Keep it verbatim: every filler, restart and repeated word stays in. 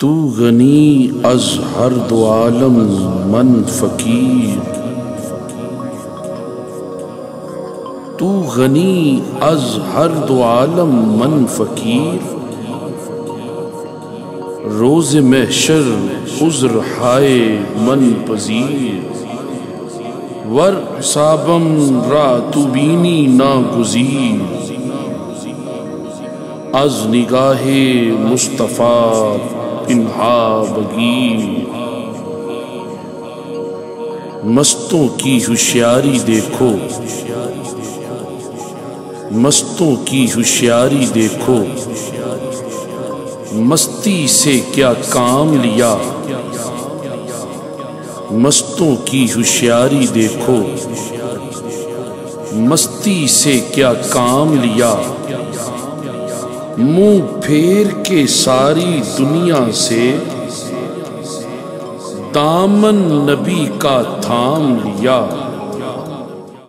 تو غنی از ہر دو عالم من فقیر، تو غنی از ہر دو عالم من فقیر، روز محشر عذر ہائے من پذیر، ور حسابم را تو بینی ناگزیر، از نگاہ مصطفیٰ پنہا بگیر۔ مستوں کی ہوشیاری دیکھو، مستوں کی ہوشیاری دیکھو، مستی سے کیا کام لیا، مستوں کی ہوشیاری دیکھو، مستی سے کیا کام لیا، منہ پھیر کے ساری دنیا سے دامن نبی کا تھام لیا۔